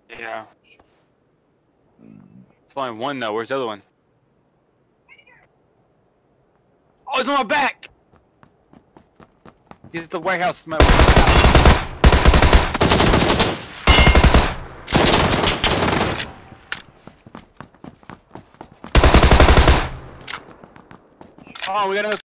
Yeah. It's only one though. Where's the other one? Oh, it's on my back! He's at the warehouse. My warehouse. Oh, we got another